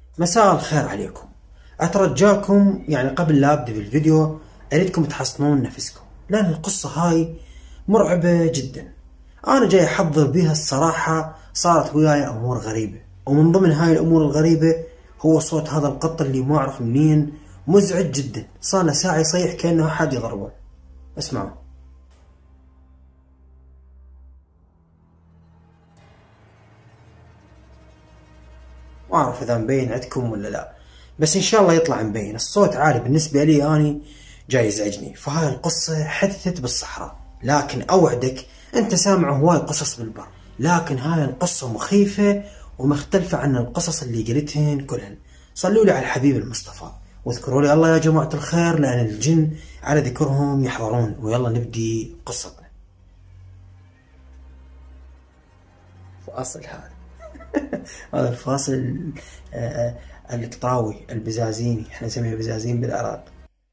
مساء الخير عليكم. أترجاكم يعني قبل لا أبدأ بالفيديو أريدكم تحصنون نفسكم، لأن القصة هاي مرعبة جدا. أنا جاي أحضر بيها الصراحة، صارت وياي أمور غريبة، ومن ضمن هاي الأمور الغريبة هو صوت هذا القط اللي ما أعرف منين، مزعج جدا، صار له ساعة يصيح كأنه أحد يضربه. اسمعوا. ما أعرف إذا مبين عندكم ولا لا، بس إن شاء الله يطلع مبين. الصوت عالي بالنسبة لي، أني جاي يزعجني. فهاي القصة حدثت بالصحراء، لكن أوعدك أنت سامع هواي قصص بالبر، لكن هاي القصة مخيفة ومختلفة عن القصص اللي قلتهن كلهن. صلوا لي على الحبيب المصطفى واذكروا لي الله يا جماعة الخير، لأن الجن على ذكرهم يحضرون. ويلا نبدي قصتنا. فاصل هذا هذا الفاصل القطاوي البزازيني، احنا نسميه بزازين بالعراق.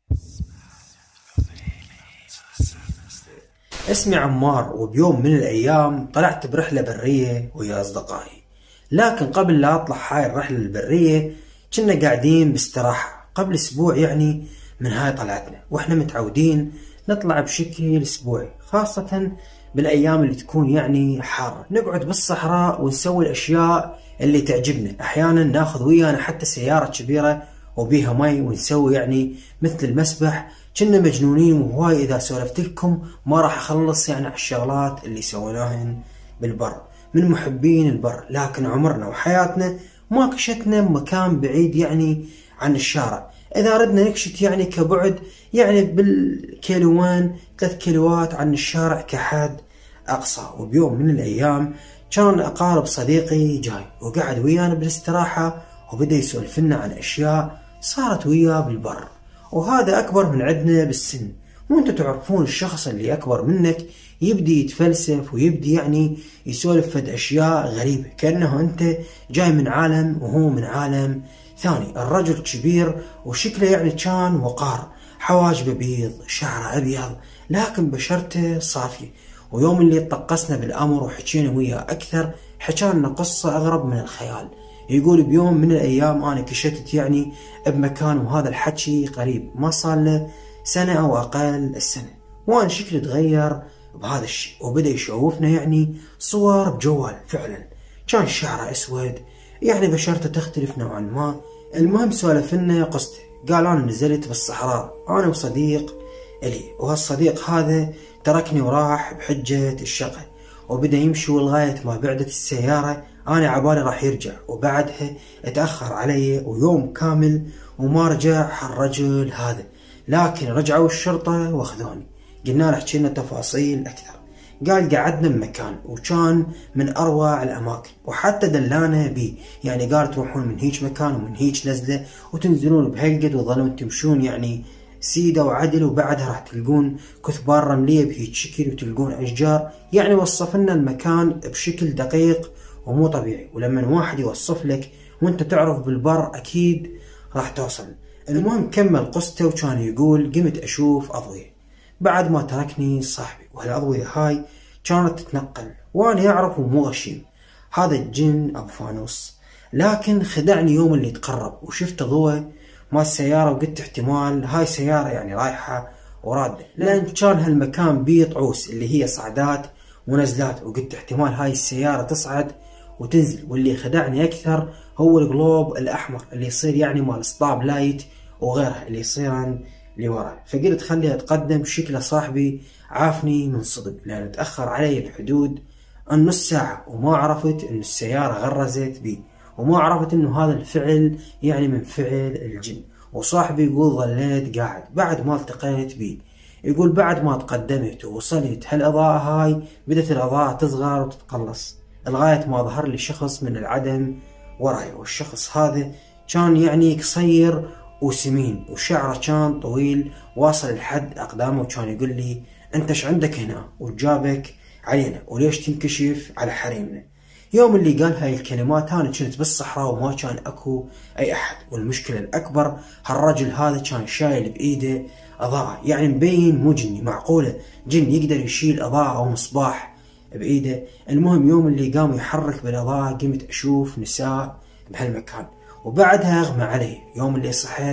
اسمي عمار، وبيوم من الايام طلعت برحلة برية ويا اصدقائي. لكن قبل لا اطلع هاي الرحلة البرية كنا قاعدين باستراحة قبل اسبوع يعني من هاي طلعتنا، واحنا متعودين نطلع بشكل اسبوعي، خاصة بالايام اللي تكون يعني حارة، نقعد بالصحراء ونسوي الاشياء اللي تعجبنا. احيانا ناخذ ويانا حتى سيارة كبيرة وبيها مي ونسوي يعني مثل المسبح. كنا مجنونين، وهواي اذا سولفت لكم ما راح اخلص يعني على الشغلات اللي سويناهن بالبر. من محبين البر، لكن عمرنا وحياتنا ما كشتنا مكان بعيد يعني عن الشارع. اذا ردنا نكشت يعني كبعد يعني بالكيلوين 3 كيلوات عن الشارع كحد اقصى. وبيوم من الايام كان اقارب صديقي جاي وقعد ويانا بالاستراحة، وبدأ يسولف لنا عن اشياء صارت وياه بالبر. وهذا اكبر من عندنا بالسن، وانتم تعرفون الشخص اللي اكبر منك يبدي يتفلسف ويبدي يعني يسولف فد اشياء غريبة، كأنه انت جاي من عالم وهو من عالم ثاني. الرجل كبير وشكله يعني كان وقار، حواجبه بيض، شعره ابيض، لكن بشرته صافية. ويوم اللي طقسنا بالامر وحكينا وياه اكثر، حكالنا قصة اغرب من الخيال. يقول بيوم من الايام انا كشتت يعني بمكان، وهذا الحكي قريب ما صار له سنة او اقل السنة، وانا شكلي تغير بهذا الشيء، وبدأ يشوفنا يعني صور بجوال. فعلا كان شعره اسود، يعني بشرته تختلف نوعا ما. المهم سولف لنا قصته، قال انا نزلت بالصحراء انا وصديق الي، وهالصديق هذا تركني وراح بحجة الشقة، وبدأ يمشي لغاية ما بعدت السيارة. انا عبالي راح يرجع، وبعدها اتأخر علي ويوم كامل وما رجع الرجل هذا. لكن رجعوا الشرطة واخذوني. قلنا له احكي لنا تفاصيل اكثر. قال قعدنا بمكان وكان من اروع الاماكن، وحتى دلانا بيه، يعني قال تروحون من هيج مكان ومن هيج نزله وتنزلون بهالقد وتظلون تمشون يعني سيده وعدل، وبعدها راح تلقون كثبان رمليه بهيج شكل وتلقون اشجار. يعني وصف لنا المكان بشكل دقيق ومو طبيعي، ولما واحد يوصف لك وانت تعرف بالبر اكيد راح توصل. المهم كمل قصته، وكان يقول قمت اشوف اضوية بعد ما تركني صاحبي، وهالأضوية هاي كانت تتنقل، وانا اعرف ومو غشيم هذا الجن ابو فانوس. لكن خدعني يوم اللي تقرب وشفت ضوء مال السيارة، وقلت احتمال هاي سيارة يعني رايحة ورادة، لان كان هالمكان بيه طعوس اللي هي صعدات ونزلات، وقلت احتمال هاي السيارة تصعد وتنزل. واللي خدعني اكثر هو القلوب الاحمر اللي يصير يعني مال ستاب لايت وغيرها اللي يصيرن لورا. فقلت خليها اتقدم. شكله صاحبي عافني من صدق، لان تأخر علي بحدود النص ساعة، وما عرفت ان السيارة غرزت بي، وما عرفت انه هذا الفعل يعني من فعل الجن. وصاحبي يقول ظليت قاعد بعد ما التقيت بي. يقول بعد ما تقدمت ووصلت هالإضاءة هاي بدت الإضاءة تصغر وتتقلص لغاية ما ظهر لي شخص من العدم وراي. والشخص هذا كان يعني قصير وسمين، وشعره كان طويل واصل لحد أقدامه، وكان يقول لي انت ايش عندك هنا وجابك علينا، وليش تنكشف على حريمنا. يوم اللي قال هاي الكلمات انا كنت بالصحراء وما كان اكو اي احد، والمشكلة الاكبر هالرجل هذا كان شايل بايده اضاءة، يعني مبين مو جني. معقولة جن يقدر يشيل اضاءة او مصباح بايده؟ المهم يوم اللي قام يحرك بالاضاءة قمت اشوف نساء بهالمكان. وبعدها أغمى علي. يوم اللي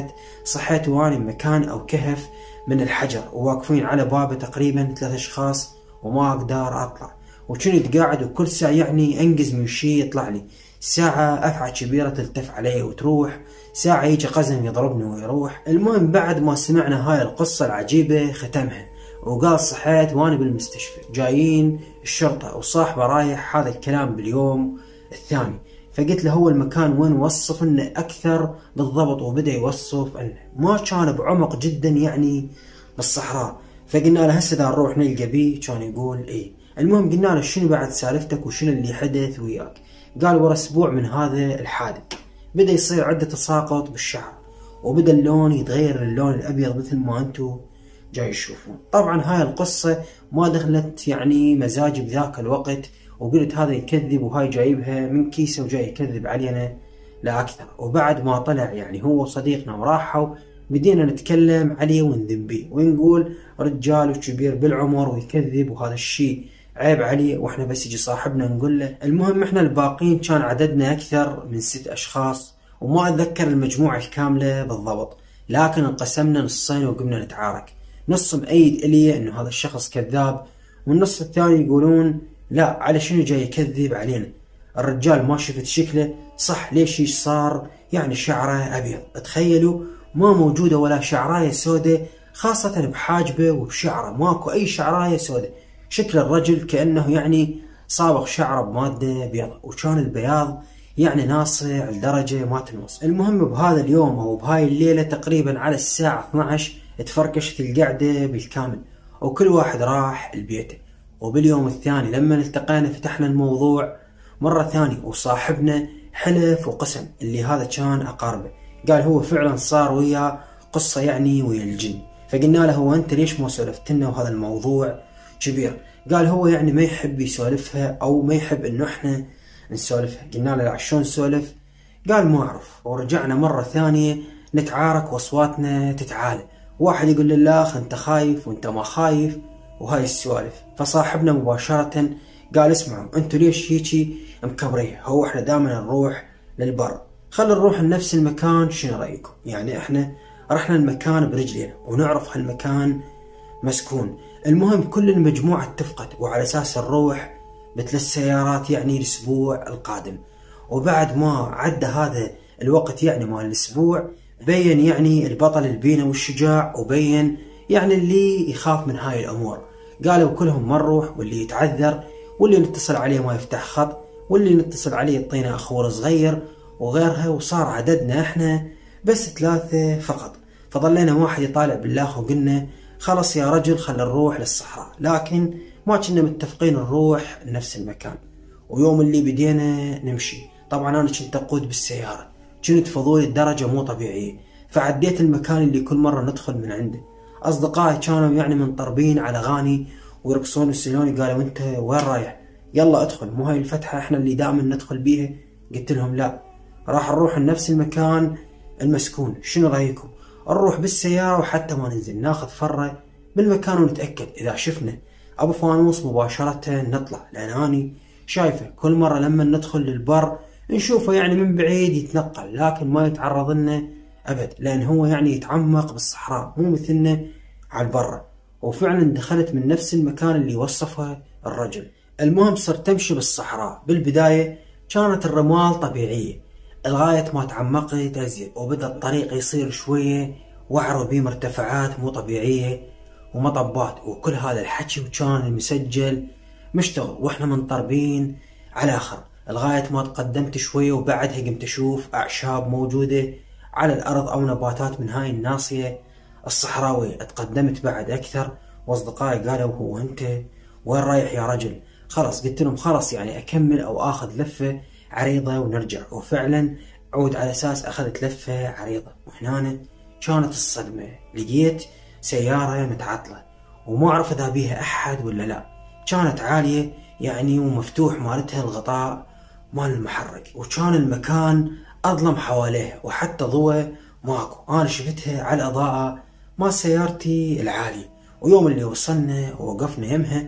صحيت واني بمكان أو كهف من الحجر، وواقفين على بابه تقريبا 3 أشخاص، وما أقدر أطلع. وكنت قاعد وكل ساعة يعني أنقز من شي يطلع لي. ساعة أفعى كبيرة تلتف علي وتروح، ساعة يجي قزم يضربني ويروح. المهم بعد ما سمعنا هاي القصة العجيبة ختمها وقال صحيت واني بالمستشفى، جايين الشرطة وصاحبه رايح هذا الكلام باليوم الثاني. فقلت له هو المكان وين، وصف لنا أكثر بالضبط. وبدأ يوصف أنه ما كان بعمق جدا يعني بالصحراء. فقلنا له هسه دا نروح نلقى بيه. كان يقول إيه. المهم قلنا له شنو بعد سالفتك وشنو اللي حدث وياك؟ قال ورا أسبوع من هذا الحادث بدأ يصير عدة تساقط بالشعر، وبدأ اللون يتغير للون الأبيض مثل ما أنتم جاي تشوفون. طبعا هاي القصة ما دخلت يعني مزاجي بذاك الوقت، وقلت هذا يكذب وهاي جايبها من كيسه وجاي يكذب علينا لا أكثر. وبعد ما طلع يعني هو صديقنا وراحوا، بدينا نتكلم عليه ونذم بيه ونقول رجال وكبير بالعمر ويكذب وهذا الشيء عيب عليه، واحنا بس يجي صاحبنا نقول له. المهم احنا الباقين كان عددنا أكثر من 6 أشخاص، وما أتذكر المجموعة الكاملة بالضبط، لكن انقسمنا نصين وقمنا نتعارك. نص مأيد إلي إنه هذا الشخص كذاب، والنص الثاني يقولون لا على شنو جاي يكذب علينا. الرجال ما شفت شكله صح، ليش ايش صار يعني شعره أبيض؟ تخيلوا ما موجودة ولا شعراية سودة، خاصة بحاجبه وبشعره ماكو أي شعراية سودة. شكل الرجل كأنه يعني صابغ شعره بمادة بيضة، وكان البياض يعني ناصع لدرجة ما تنوصف. المهم بهذا اليوم أو بهاي الليلة تقريبا على الساعة 12 تفركشت القعدة بالكامل، وكل واحد راح لبيته. وباليوم الثاني لما التقينا فتحنا الموضوع مرة ثانية، وصاحبنا حلف وقسم اللي هذا كان أقاربه. قال هو فعلا صار وياه قصة يعني ويا الجن. فقلنا له هو أنت ليش ما سولفتنا وهذا الموضوع كبير؟ قال هو يعني ما يحب يسولفها أو ما يحب إنه إحنا نسولفها. قلنا له شلون نسولف؟ قال ما أعرف. ورجعنا مرة ثانية نتعارك وأصواتنا تتعالى، واحد يقول للآخر أنت خايف وأنت ما خايف وهاي السوالف. فصاحبنا مباشرة قال اسمعوا أنتوا ليش هيجي مكبريه؟ هو إحنا دائما نروح للبر، خلينا نروح لنفس المكان، شنو رأيكم؟ يعني إحنا رحنا المكان برجلينا ونعرف هالمكان مسكون. المهم كل المجموعة اتفقت وعلى أساس نروح ب3 سيارات يعني الأسبوع القادم. وبعد ما عدى هذا الوقت يعني مال الأسبوع، بين يعني البطل البينة والشجاع، وبين يعني اللي يخاف من هاي الأمور. قالوا كلهم ما نروح، واللي يتعذر، واللي نتصل عليه ما يفتح خط، واللي نتصل عليه يعطينا أخور صغير وغيرها. وصار عددنا احنا بس 3 فقط. فضلينا واحد يطالع بالله وقلنا خلص يا رجل خلينا نروح للصحراء، لكن ما كنا متفقين نروح لنفس المكان. ويوم اللي بدينا نمشي، طبعا انا كنت اقود بالسيارة، كنت فضولي الدرجة مو طبيعية. فعديت المكان اللي كل مرة ندخل من عنده. اصدقائي كانوا يعني منطربين على اغاني ويرقصون ويسألوني قالوا انت وين رايح؟ يلا ادخل، مو هاي الفتحة احنا اللي دائما ندخل بيها؟ قلت لهم لا، راح نروح لنفس المكان المسكون، شنو رايكم؟ نروح بالسيارة وحتى ما ننزل ناخذ فرة بالمكان ونتأكد. إذا شفنا أبو فانوس مباشرة نطلع، لأن أني شايفه كل مرة لما ندخل للبر نشوفه يعني من بعيد يتنقل، لكن ما يتعرض لنا أبد، لأن هو يعني يتعمق بالصحراء مو مثلنا على البر. وفعلا دخلت من نفس المكان اللي وصفه الرجل. المهم صرت تمشي بالصحراء. بالبداية كانت الرمال طبيعية لغاية ما تعمقت أزيد، وبدأ الطريق يصير شوية وعر وبيه مرتفعات مو طبيعية ومطبات وكل هذا الحكي. وكان المسجل مشتغل واحنا منطربين على آخر، لغاية ما تقدمت شوية وبعدها قمت أشوف أعشاب موجودة على الأرض أو نباتات من هاي الناصية الصحراوية. اتقدمت بعد أكثر وأصدقائي قالوا هو أنت وين رايح يا رجل؟ خلص قلت لهم خلص يعني أكمل أو آخذ لفة عريضة ونرجع. وفعلا عود على أساس أخذت لفة عريضة، وهنا كانت الصدمة. لقيت سيارة متعطلة وما أعرف إذا بيها أحد ولا لا. كانت عالية يعني ومفتوح مالتها الغطاء مال المحرك، وكان المكان أظلم حواليها وحتى ضوء ماكو. أنا شفتها على الإضاءة مال سيارتي العالية. ويوم اللي وصلنا ووقفنا يمها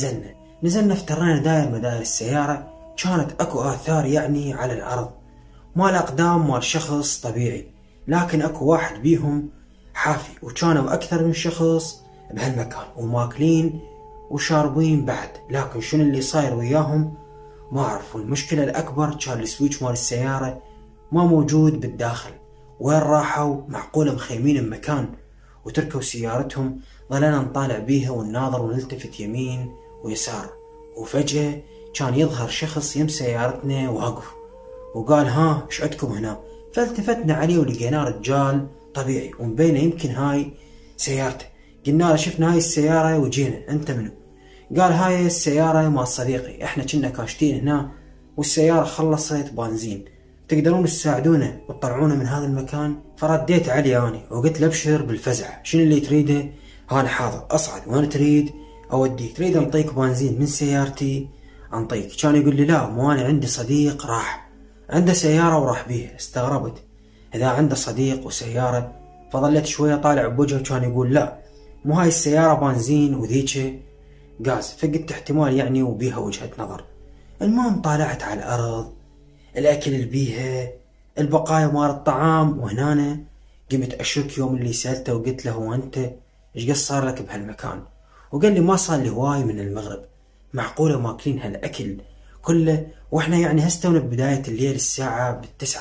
نزلنا افترينا داير مدار السيارة. كانت اكو آثار يعني على الأرض، مال أقدام مال شخص طبيعي، لكن أكو واحد بيهم حافي، وكانوا أكثر من شخص بهالمكان وماكلين وشاربين بعد. لكن شنو اللي صاير وياهم ما أعرف. والمشكلة الأكبر كان السويتش مال السيارة ما موجود بالداخل. وين راحوا؟ معقولة مخيمين بمكان وتركوا سيارتهم؟ ظلنا نطالع بيها ونناظر ونلتفت يمين ويسار، وفجأة كان يظهر شخص يم سيارتنا واقف وقال ها ايش عندكم هنا؟ فالتفتنا عليه ولقيناه رجال طبيعي ومبينه يمكن هاي سيارته. قلنا له شفنا هاي السيارة وجينا، انت منو؟ قال هاي السيارة مال صديقي، احنا كنا كاشتين هنا والسيارة خلصت بنزين، تقدرون تساعدونا وتطلعونا من هذا المكان؟ فرديت عليه اني وقلت له ابشر بالفزع، شنو اللي تريده؟ انا حاضر اصعد، وين تريد اوديك؟ تريد انطيك بنزين من سيارتي انطيك؟ كان يقول لي لا، مو انا عندي صديق راح عنده سيارة وراح بيها. استغربت اذا عنده صديق وسيارة، فظلت شوية طالع بوجهه وكان يقول لا مو هاي السيارة بنزين وذيك غاز. فقلت احتمال يعني وبيها وجهة نظر. المهم طالعت على الارض، الاكل اللي بيها، البقايا مال الطعام، وهنا قمت اشك يوم اللي سألته وقلت له هو انت ايش قد صار لك بهالمكان؟ وقال لي ما صار لي هواي من المغرب. معقولة ماكلين هالاكل كله واحنا يعني هستونا ببداية الليل الساعة 9؟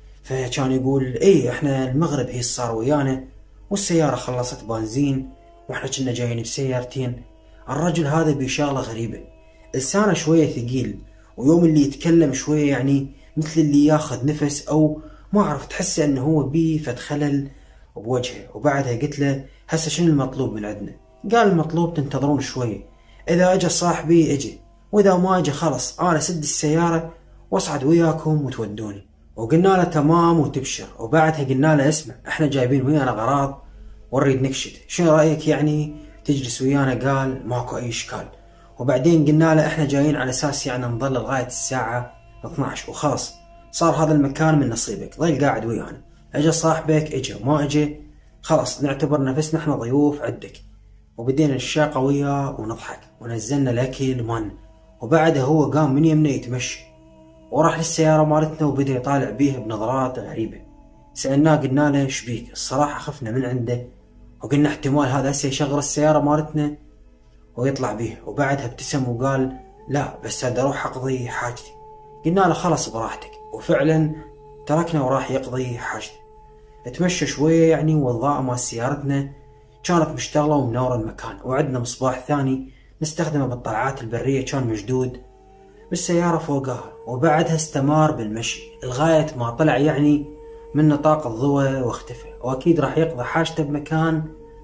فكان يقول ايه احنا المغرب هي صار ويانا والسيارة خلصت بنزين واحنا كنا جايين بسيارتين. الرجل هذا بشغلة غريبة، لسانه شوية ثقيل، ويوم اللي يتكلم شوية يعني مثل اللي ياخذ نفس او ما اعرف، تحس انه هو بيه فد خلل بوجهه. وبعدها قلت له هسه شنو المطلوب من عندنا؟ قال المطلوب تنتظرون شوية، اذا اجى صاحبي اجي، واذا ما اجى خلص انا سد السيارة واصعد وياكم وتودوني. وقلنا له تمام وتبشر. وبعدها قلنا له اسمع احنا جايبين ويانا اغراض ونريد نكشت، شنو رايك يعني تجلس ويانا؟ قال ماكو اي اشكال. وبعدين قلنا له احنا جايين على اساس يعني نظل لغاية الساعة 12 وخلاص، صار هذا المكان من نصيبك، ظل قاعد ويانا، اجى صاحبك اجى ما اجى خلاص نعتبر نفسنا احنا ضيوف عندك. وبدينا الشاقة وياه ونضحك ونزلنا الاكل مالنا. وبعدها هو قام من يمنا يتمشى وراح للسيارة مالتنا وبدأ يطالع بيها بنظرات غريبة. سألناه قلنا له ايش بيك؟ الصراحة خفنا من عنده وقلنا احتمال هذا هسه يشغل السيارة مالتنا ويطلع بيها. وبعدها ابتسم وقال لا بس هذا اروح اقضي حاجتي. قلنا له خلص براحتك، وفعلا تركنا وراح يقضي حاجته. اتمشى شوية يعني والضاءة مال سيارتنا كانت مشتغلة ومنورة المكان، وعندنا مصباح ثاني نستخدمه بالطلعات البرية كان مشدود بالسيارة فوقها. وبعدها استمر بالمشي لغاية ما طلع يعني من نطاق الضوء واختفى، واكيد راح يقضي حاجته بمكان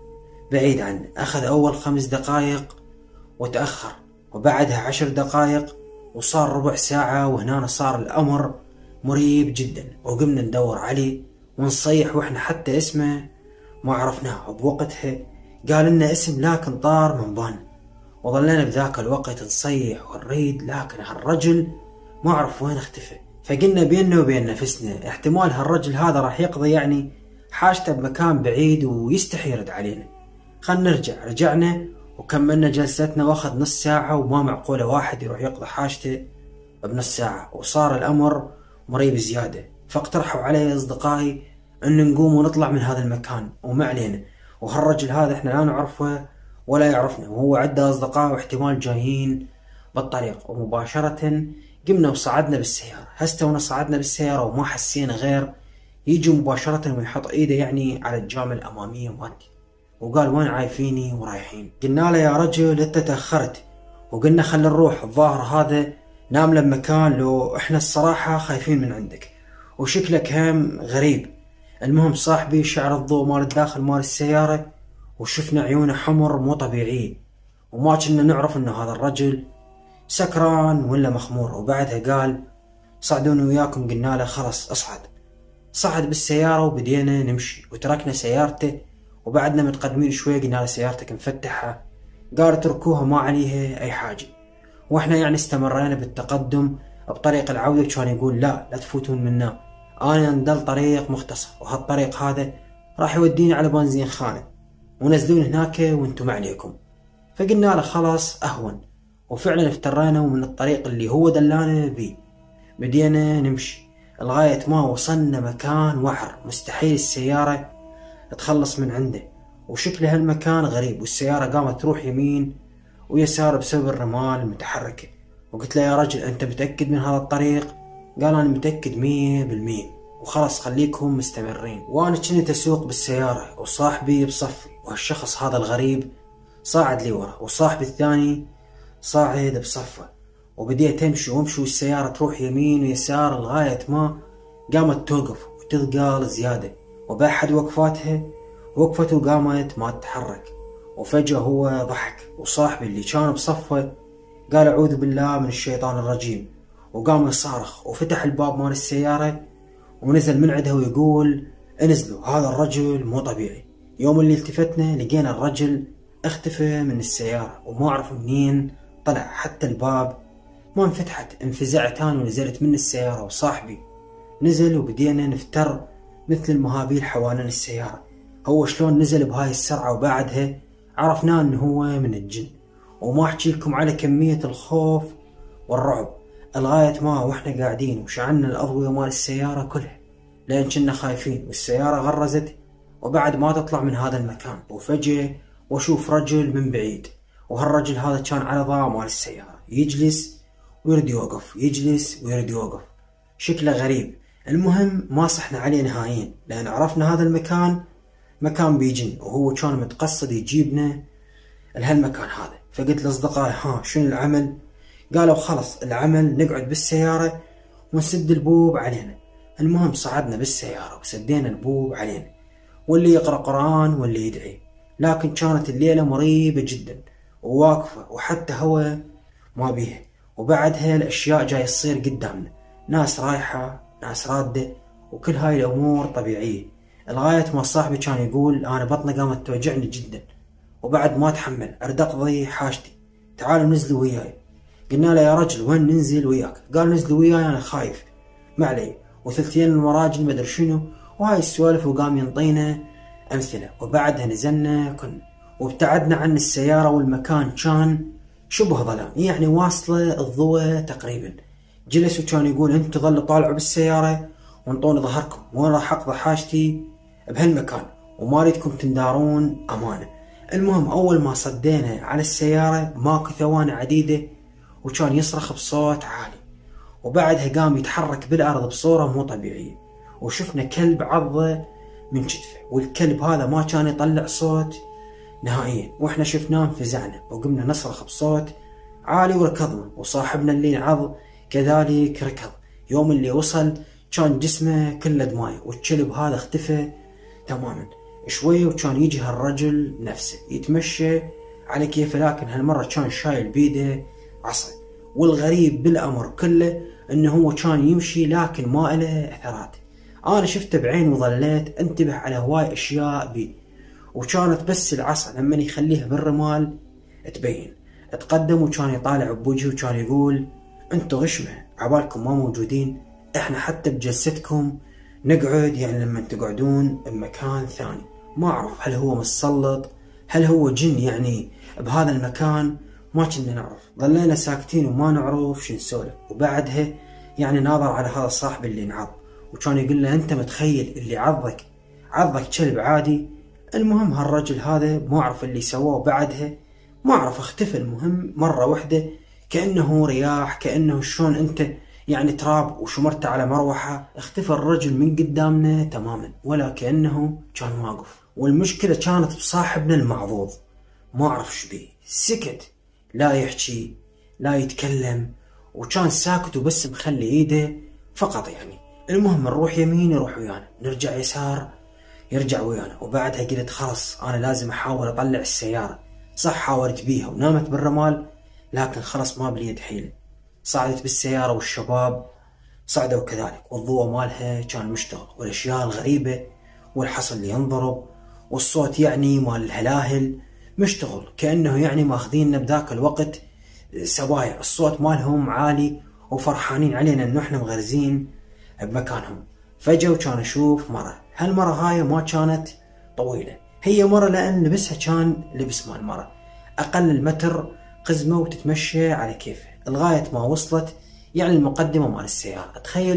بعيد عنه. اخذ اول 5 دقائق وتأخر، وبعدها 10 دقائق، وصار ربع ساعة، وهنا صار الامر مريب جدا. وقمنا ندور عليه ونصيح واحنا حتى اسمه ما عرفناه. وبوقتها قال لنا اسم لكن طار من بالنا، وظلنا بذاك الوقت نصيح ونريد لكن هالرجل ما اعرف وين اختفى. فقلنا بيننا وبين نفسنا احتمال هالرجل هذا راح يقضي يعني حاجته بمكان بعيد ويستحي يرد علينا، خلنا نرجع. رجعنا وكملنا جلستنا، واخذ نص ساعة، وما معقولة واحد يروح يقضي حاجته بنص ساعة، وصار الامر مريب زيادة. فاقترحوا علي اصدقائي ان نقوم ونطلع من هذا المكان وما علينا، وهالرجل هذا احنا لا نعرفه ولا يعرفنا، وهو عنده اصدقاء واحتمال جايين بالطريق. ومباشرة قمنا وصعدنا بالسيارة. هستونا صعدنا بالسيارة وما حسينا غير يجي مباشرة ويحط ايده يعني على الجامة الامامية مالتي، وقال وين عايفيني ورايحين؟ قلنا له يا رجل انت تأخرت، وقلنا خلينا نروح، الظاهر هذا نام بمكان لو احنا الصراحة خايفين من عندك وشكلك هم غريب. المهم صاحبي شعر الضوء مال الداخل مال السيارة وشفنا عيونه حمر مو طبيعية، وما كنا نعرف انه هذا الرجل سكران ولا مخمور. وبعدها قال صعدوني وياكم. قلنا له خلص اصعد. صعد بالسيارة وبدينا نمشي، وتركنا سيارته وبعدنا متقدمين شوي. قلنا له سيارتك مفتحة، قال اتركوها ما عليها اي حاجة. واحنا يعني استمرينا بالتقدم بطريق العودة. كان يقول لا تفوتون منا، انا ندل طريق مختصر، وهالطريق هذا راح يوديني على بنزين خانة، ونزلون هناك وانتم عليكم. فقلنا له خلاص اهون، وفعلا افترينا ومن الطريق اللي هو دلانا بيه بدينا نمشي لغاية ما وصلنا مكان وعر مستحيل السيارة تخلص من عنده، وشكل هالمكان غريب، والسيارة قامت تروح يمين ويسار بسبب الرمال المتحركة. وقلت له يا رجل أنت متأكد من هذا الطريق؟ قال أنا متأكد 100%، وخلاص خليكم مستمرين. وأنا كنت أسوق بالسيارة وصاحبي بصفي، وهالشخص هذا الغريب صاعد لي ورا، وصاحبي الثاني صاعد بصفه، وبديت أمشي والسيارة تروح يمين ويسار لغاية ما قامت توقف وتثقل زيادة، وبأحد وقفته وقامت ما تتحرك. وفجأة هو ضحك، وصاحبي اللي كان بصفه قال أعوذ بالله من الشيطان الرجيم، وقام يصارخ وفتح الباب مال السيارة ونزل من عندها ويقول انزلوا هذا الرجل مو طبيعي. يوم اللي التفتنا لقينا الرجل اختفى من السيارة وما أعرف منين طلع، حتى الباب ما انفتحت. انفزعت أنا ونزلت من السيارة، وصاحبي نزل وبدينا نفتر مثل المهابيل حوالين السيارة. هو شلون نزل بهاي السرعة وبعدها عرفنا انه هو من الجن. وما احكي لكم على كمية الخوف والرعب لغاية ما واحنا قاعدين وشعلنا الأضوية مال السيارة كلها لأن كنا خايفين، والسيارة غرزت وبعد ما تطلع من هذا المكان. وفجأة واشوف رجل من بعيد، وهالرجل هذا كان على ضاء مال السيارة، يجلس ويرد يوقف، يجلس ويرد يوقف، شكله غريب. المهم ما صحنا عليه نهائيا لأن عرفنا هذا المكان مكان بيجن، وهو كان متقصد يجيبنا لهالمكان هذا. فقلت لأصدقائي ها شنو العمل؟ قالوا خلص العمل نقعد بالسيارة ونسد البوب علينا. المهم صعدنا بالسيارة وسدينا البوب علينا، واللي يقرأ قرآن واللي يدعي. لكن كانت الليلة مريبة جدا وواقفة، وحتى هوا ما بيها، وبعدها الأشياء جاي تصير قدامنا، ناس رايحة ناس رادة، وكل هاي الأمور طبيعية. لغاية ما صاحبي كان يقول أنا بطني قامت توجعني جدا، وبعد ما تحمل أريد أقضي حاجتي، تعالوا نزلوا وياي. قلنا له يا رجل وين ننزل وياك؟ قال نزلوا وياي أنا خايف ما علي، وثلثين المراجل مدري شنو وهاي السوالف، وقام ينطينا أمثلة. وبعدها نزلنا كنا وابتعدنا عن السيارة، والمكان كان شبه ظلام، يعني واصلة الضوء تقريبا. جلس وكان يقول انتوا ظلوا طالعوا بالسيارة وانطوني ظهركم، وين راح اقضي حاجتي بهالمكان، وما اريدكم تندارون امانة. المهم اول ما صدينا على السيارة ماكو ثواني عديدة وكان يصرخ بصوت عالي، وبعدها قام يتحرك بالارض بصورة مو طبيعية، وشفنا كلب عضه من كتفه، والكلب هذا ما كان يطلع صوت نهائيا. واحنا شفناه انفزعنا وقمنا نصرخ بصوت عالي وركضنا، وصاحبنا اللي انعض كذلك ركض. يوم اللي وصل كان جسمه كله دماي، والكلب هذا اختفى تماما. شوية وكان يجي هالرجل نفسه يتمشى على كيفه، لكن هالمرة كان شايل بيده عصا. والغريب بالأمر كله انه هو كان يمشي لكن ما له اثرات. انا شفته بعين وظليت انتبه على هواي اشياء بي، وكانت بس العصا لما يخليها بالرمال تبين. اتقدم وكان يطالع بوجهي وكان يقول انتو غشمة عبالكم ما موجودين، احنا حتى بجلستكم نقعد يعني لما تقعدون بمكان ثاني. ما اعرف هل هو متسلط هل هو جن يعني بهذا المكان، ما كنا نعرف. ظلينا ساكتين وما نعرف شو نسولف. وبعدها يعني ناظر على هذا الصاحب اللي انعض، وكان يقول له انت متخيل اللي عضك كلب عادي؟ المهم هالرجل هذا ما اعرف اللي سواه، بعدها ما اعرف اختفى. المهم مرة واحدة كأنه رياح، كأنه شلون انت يعني تراب وشمرت على مروحة، اختفى الرجل من قدامنا تماما ولا كأنه كان واقف. والمشكلة كانت بصاحبنا المعضوض، ما اعرف شو بيه، سكت لا يحكي لا يتكلم، وكان ساكت وبس مخلي ايده فقط يعني. المهم نروح يمين يروح ويانا، نرجع يسار يرجع ويانا. وبعدها قلت خلص انا لازم احاول اطلع السيارة. صح حاولت بيها ونامت بالرمال، لكن خلص ما باليد حيلة. صعدت بالسيارة والشباب صعدوا كذلك، والضوء مالها كان مشتغل، والاشياء الغريبة والحصى اللي ينضرب، والصوت يعني مال الهلاهل مشتغل، كأنه يعني ماخذيننا بذاك الوقت سبايا. الصوت مالهم عالي وفرحانين علينا انه احنا مغرزين بمكانهم. فجأة وكان اشوف مرة، هالمرة هاي ما كانت طويلة، هي مرة لان لبسها كان لبس مال مرة، اقل المتر قزمة وتتمشى على كيفها لغاية ما وصلت يعني المقدمة مال السيارة. تخيلوا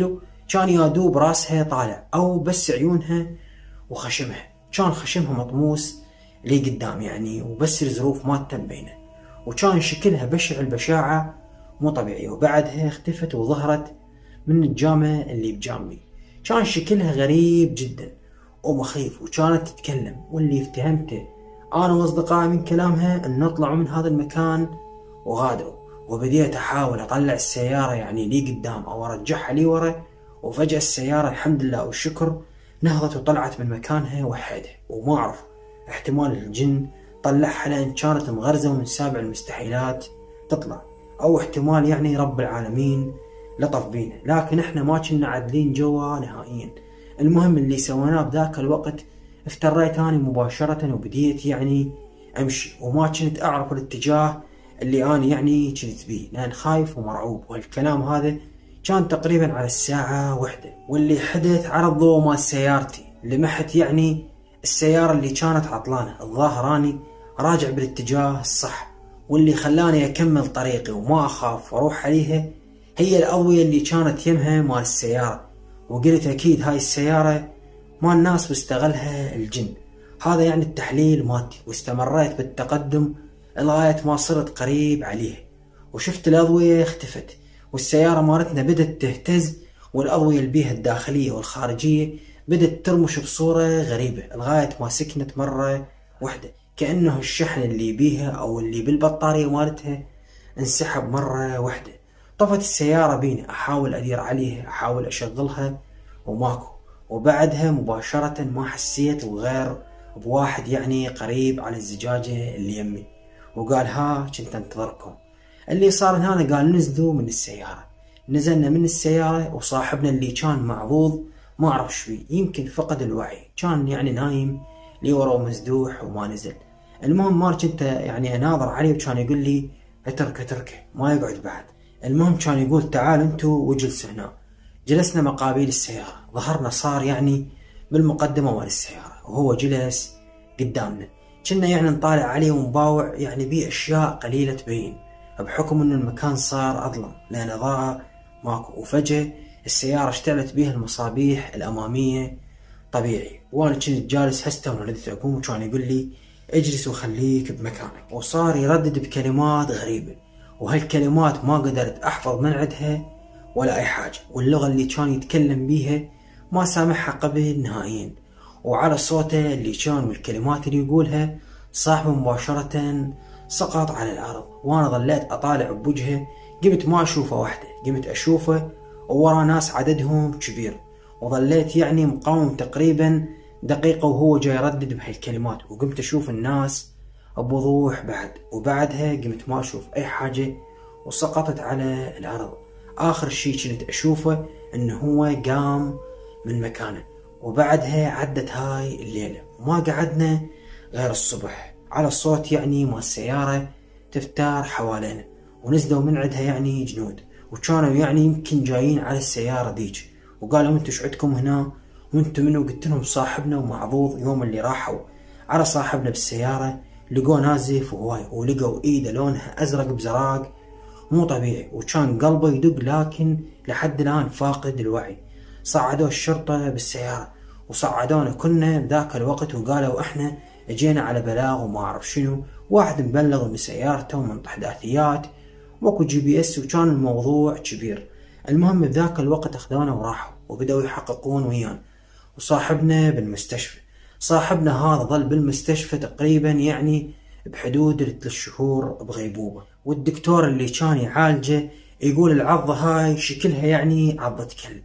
كان يادوب راسها طالع أو بس عيونها وخشمها، كان خشمها مطموس لي قدام يعني، وبس الظروف ما مبينة، وكان شكلها بشع البشاعة مو طبيعي. وبعدها اختفت وظهرت من الجامة اللي بجامي. كان شكلها غريب جدا ومخيف، وكانت تتكلم، واللي افتهمته أنا وأصدقائي من كلامها أن نطلعوا من هذا المكان وغادروا. وبديت أحاول أطلع السيارة يعني لي قدام أو أرجعها لي ورا، وفجأة السيارة الحمد لله والشكر نهضت وطلعت من مكانها وحيدها. وما أعرف، احتمال الجن طلعها لأن كانت مغرزة من سابع المستحيلات تطلع، أو احتمال يعني رب العالمين لطف بينا، لكن احنا ما كنا عادلين جوا نهائيا. المهم اللي سويناه بذاك الوقت، افتريت اني مباشرة وبديت يعني امشي، وما كنت اعرف الاتجاه اللي انا يعني كنت بيه لان خايف ومرعوب. والكلام هذا كان تقريبا على الساعة 1، واللي حدث على الضوء مال سيارتي لمحت يعني السيارة اللي كانت عطلانة. الظاهر اني راجع بالاتجاه الصح، واللي خلاني اكمل طريقي وما اخاف واروح عليها هي الأضوية اللي كانت يمها مال السيارة. وقلت أكيد هاي السيارة مال الناس واستغلها الجن، هذا يعني التحليل مالتي. واستمريت بالتقدم لغاية ما صرت قريب عليها، وشفت الأضوية اختفت، والسيارة مالتنا بدت تهتز، والأضوية اللي بيها الداخلية والخارجية بدت ترمش بصورة غريبة لغاية ما سكنت مرة واحدة، كأنه الشحن اللي بيها أو اللي بالبطارية مالتها انسحب مرة واحدة. طفت السيارة بيني، أحاول أدير عليها، أحاول أشغلها وماكو. وبعدها مباشرة ما حسيت غير بواحد يعني قريب على الزجاجة اللي يمي، وقال ها كنت انتظركم. اللي صار هنا قال نزلوا من السيارة. نزلنا من السيارة، وصاحبنا اللي كان معضوض ما أعرف شوي، يمكن فقد الوعي، كان يعني نايم لي ورا ومزدوح وما نزل. المهم ما كنت يعني أناظر عليه، وكان يقول لي اتركه ما يقعد بعد. المهم كان يقول تعال انتو وجلسوا هنا. جلسنا مقابيل السيارة، ظهرنا صار يعني بالمقدمة مال السيارة، وهو جلس قدامنا. كنا يعني نطالع عليه ونباوع يعني بيه اشياء قليلة تبين، بحكم انه المكان صار اظلم لان اضاءة ماكو. وفجأة السيارة اشتعلت بيها المصابيح الامامية طبيعي، وانا كنت جالس هسته ونردت اقوم، وكان يقول لي اجلس وخليك بمكانك. وصار يردد بكلمات غريبة، وهالكلمات ما قدرت احفظ من عندها ولا اي حاجة، واللغة اللي كان يتكلم بيها ما سامعها قبل نهائيا. وعلى صوته اللي كان والكلمات اللي يقولها صاحبه مباشرة سقط على الارض. وانا ظليت اطالع بوجهه، قمت ما اشوفه وحده، قمت اشوفه وورا ناس عددهم كبير، وظليت يعني مقاوم تقريبا دقيقة وهو جاي يردد بهالكلمات، وقمت اشوف الناس بوضوح بعد. وبعدها قمت ما اشوف اي حاجة وسقطت على الارض. اخر شي كنت اشوفه انه هو قام من مكانه. وبعدها عدت هاي الليلة وما قعدنا غير الصبح على الصوت يعني ما السيارة تفتار حوالينا، ونزلوا من عندها يعني جنود، وكانوا يعني يمكن جايين على السيارة ديج، وقالوا انتو شو عندكم هنا وانتو منو؟ قلت لهم صاحبنا ومعضوض. يوم اللي راحوا على صاحبنا بالسيارة لقوه نازف وهواي، ولقوا ايده لونها ازرق بزراق مو طبيعي، وكان قلبه يدق لكن لحد الان فاقد الوعي. صعدوا الشرطة بالسيارة وصعدونا كنا بذاك الوقت، وقالوا احنا اجينا على بلاغ وما اعرف شنو، واحد مبلغ من سيارته ومن احداثيات واكو GPS، وكان الموضوع كبير. المهم بذاك الوقت اخذونا وراحوا وبدأوا يحققون ويانا، وصاحبنا بالمستشفى. صاحبنا هذا ظل بالمستشفى تقريبا يعني بحدود 3 شهور بغيبوبة، والدكتور اللي كان يعالجه يقول العضة هاي شكلها يعني عضة كلب،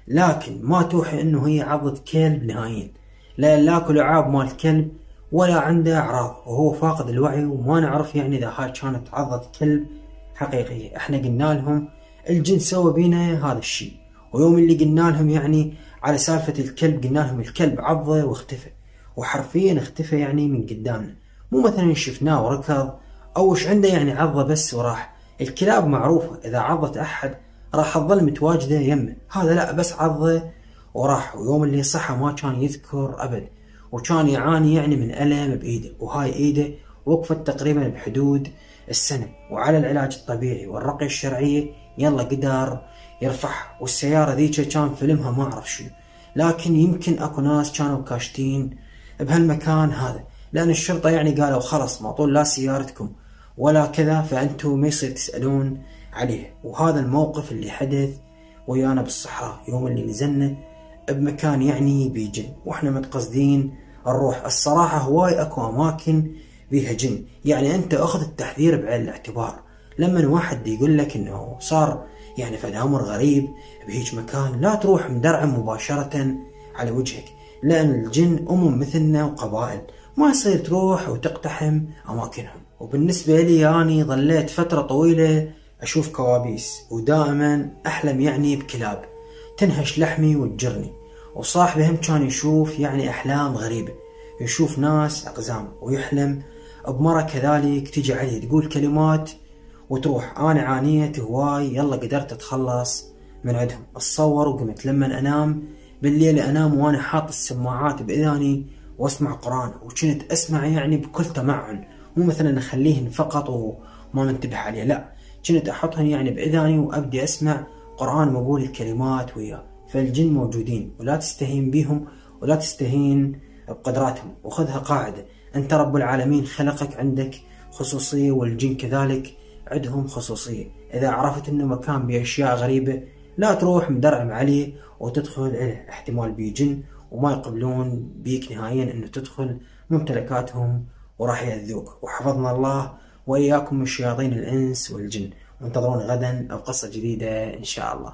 لكن ما توحي انه هي عضة كلب نهائيا، لا لاكو لعاب مال كلب ولا عنده اعراض، وهو فاقد الوعي وما نعرف يعني اذا هاي كانت عضة كلب حقيقية. احنا قلنا لهم الجن سوى بينا هذا الشيء، ويوم اللي قلنا لهم يعني على سالفة الكلب قلنا لهم الكلب عضه واختفى، وحرفيا اختفى يعني من قدامنا، مو مثلا شفناه وركض او وش عنده يعني عضه بس وراح. الكلاب معروفة اذا عضت احد راح تظل متواجدة يمه، هذا لا بس عضه وراح. ويوم اللي صحى ما كان يذكر ابد، وكان يعاني يعني من الم بايده، وهاي ايده وقفت تقريبا بحدود السنة، وعلى العلاج الطبيعي والرقية الشرعية يلا قدر يرفعها، والسيارة ذيك كان فيلمها ما أعرف شنو، لكن يمكن أكو ناس كانوا كاشتين بهالمكان هذا، لأن الشرطة يعني قالوا خلص معطول لا سيارتكم ولا كذا، فأنتوا ما يصير تسألون عليه. وهذا الموقف اللي حدث ويانا بالصحراء يوم اللي نزلنا بمكان يعني بيه جن، واحنا متقصدين نروح. الصراحة هواي اكو اماكن بيها جن، يعني انت اخذ التحذير بعين الاعتبار. لما واحد يقول لك انه صار يعني فد امر غريب بهيج مكان، لا تروح مدرعم مباشرة على وجهك، لان الجن مثلنا وقبائل، ما يصير تروح وتقتحم اماكنهم. وبالنسبة لي يعني ظليت فترة طويلة اشوف كوابيس، ودائما احلم يعني بكلاب تنهش لحمي وتجرني، وصاحبي هم كان يشوف يعني احلام غريبة، يشوف ناس اقزام، ويحلم بمرة كذلك تجي عليه تقول كلمات وتروح. انا عانيت هواي، يلا قدرت اتخلص من عندهم. اتصور وقمت لما انام بالليل، انام وانا حاط السماعات باذاني واسمع قرآن، وكنت اسمع يعني بكل تمعن، مو مثلا اخليهن فقط وما منتبه عليه، لا كنت احطهن يعني باذاني وابدي اسمع قرآن واقول الكلمات وياه. فالجن موجودين، ولا تستهين بيهم ولا تستهين بقدراتهم، وخذها قاعدة، انت رب العالمين خلقك عندك خصوصية، والجن كذلك عندهم خصوصية. اذا عرفت انه مكان باشياء غريبة لا تروح مدرعم عليه وتدخل له، احتمال بيه جن وما يقبلون بيك نهائيا انه تدخل ممتلكاتهم وراح يأذوك. وحفظنا الله وإياكم من شياطين الإنس والجن، وانتظرونا غدا بقصة جديدة إن شاء الله.